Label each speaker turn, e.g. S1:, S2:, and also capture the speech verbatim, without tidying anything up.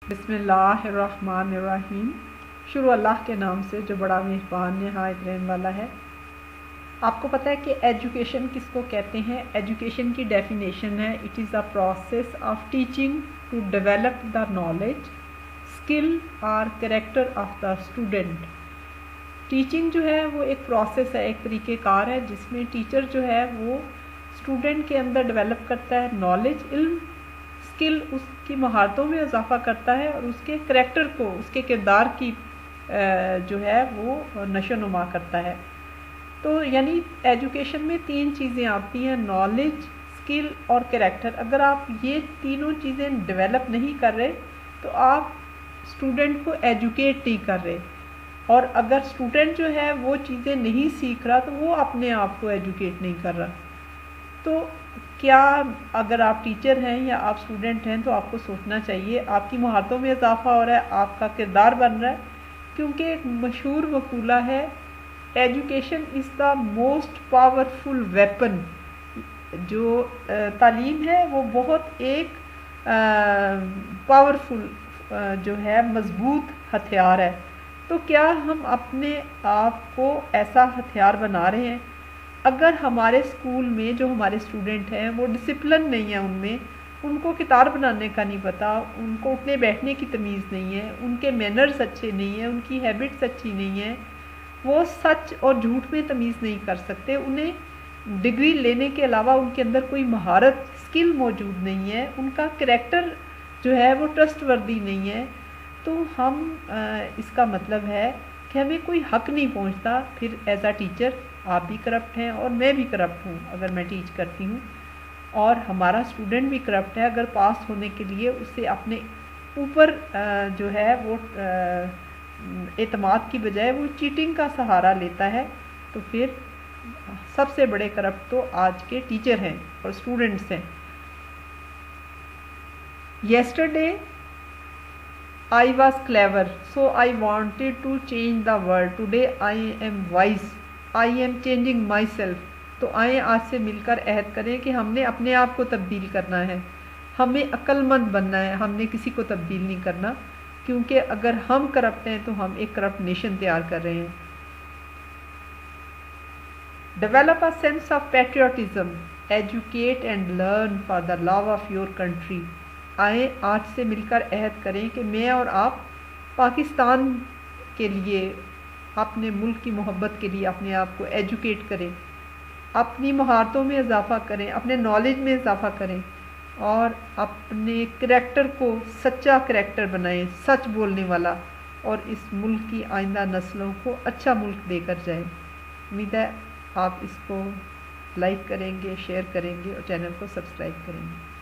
S1: بسم اللہ الرحمن الرحیم۔ شروع اللہ کے نام سے جو بڑا مہربان نہایت رحم والا ہے۔ آپ کو پتہ ہے کہ ایجوکیشن کس کو کہتے ہیں؟ ایجوکیشن کی ڈیفینیشن ہے it is a process of teaching to develop the knowledge skill اور character of the student. Teaching جو ہے وہ ایک پروسیس ہے، ایک طریقہ کار ہے جس میں ٹیچر جو ہے وہ اسٹوڈنٹ کے اندر ڈیولپ کرتا ہے نالج، علم، اسکل، اس کی مہارتوں میں اضافہ کرتا ہے اور اس کے کریکٹر کو، اس کے کردار کی جو ہے وہ نشو و نما کرتا ہے۔ تو یعنی ایجوکیشن میں تین چیزیں آتی ہیں، نالج، اسکل اور کریکٹر۔ اگر آپ یہ تینوں چیزیں ڈیولپ نہیں کر رہے تو آپ اسٹوڈنٹ کو ایجوکیٹ نہیں کر رہے، اور اگر اسٹوڈنٹ جو ہے وہ چیزیں نہیں سیکھ رہا تو وہ اپنے آپ کو ایجوکیٹ نہیں کر رہا۔ تو کیا اگر آپ ٹیچر ہیں یا آپ اسٹوڈنٹ ہیں تو آپ کو سوچنا چاہیے آپ کی مہارتوں میں اضافہ ہو رہا ہے، آپ کا کردار بن رہا ہے، کیونکہ ایک مشہور مقولہ ہے education is the most powerful weapon. جو تعلیم ہے وہ بہت ایک پاورفل جو ہے مضبوط ہتھیار ہے۔ تو کیا ہم اپنے آپ کو ایسا ہتھیار بنا رہے ہیں؟ اگر ہمارے اسکول میں جو ہمارے اسٹوڈنٹ ہیں وہ ڈسپلن نہیں ہے، ان میں ان کو کتار بنانے کا نہیں پتہ، ان کو اٹھنے بیٹھنے کی تمیز نہیں ہے، ان کے مینرز اچھے نہیں ہیں، ان کی ہیبٹس اچھی نہیں ہیں، وہ سچ اور جھوٹ میں تمیز نہیں کر سکتے، انہیں ڈگری لینے کے علاوہ ان کے اندر کوئی مہارت، اسکل موجود نہیں ہے، ان کا کریکٹر جو ہے وہ ٹرسٹ وردی نہیں ہے، تو ہم اس کا مطلب ہے کہ ہمیں کوئی حق نہیں پہنچتا۔ پھر ایز اے ٹیچر آپ بھی کرپٹ ہیں اور میں بھی کرپٹ ہوں اگر میں ٹیچ کرتی ہوں، اور ہمارا اسٹوڈنٹ بھی کرپٹ ہے اگر پاس ہونے کے لیے اس سے اپنے اوپر جو ہے وہ اعتماد کی بجائے وہ چیٹنگ کا سہارا لیتا ہے، تو پھر سب سے بڑے کرپٹ تو آج کے ٹیچر ہیں اور اسٹوڈنٹس ہیں۔ Yesterday I was clever, so I wanted to change the world. Today I am wise, I am changing myself. تو آئیں آج سے مل کر عہد کریں کہ ہم نے اپنے آپ کو تبدیل کرنا ہے، ہمیں عقل مند بننا ہے، ہم نے کسی کو تبدیل نہیں کرنا، کیونکہ اگر ہم کرپٹ ہیں تو ہم ایک کرپٹ نیشن تیار کر رہے ہیں۔ Develop a sense of patriotism, educate and learn for the love of your country. آئیں آج سے مل کر عہد کریں کہ میں اور آپ پاکستان کے لیے، اپنے ملک کی محبت کے لیے اپنے آپ کو ایجوکیٹ کریں، اپنی مہارتوں میں اضافہ کریں، اپنے نالج میں اضافہ کریں، اور اپنے کریکٹر کو سچا کریکٹر بنائیں، سچ بولنے والا، اور اس ملک کی آئندہ نسلوں کو اچھا ملک دے کر جائیں۔ امید ہے آپ اس کو لائک کریں گے، شیئر کریں گے اور چینل کو سبسکرائب کریں گے۔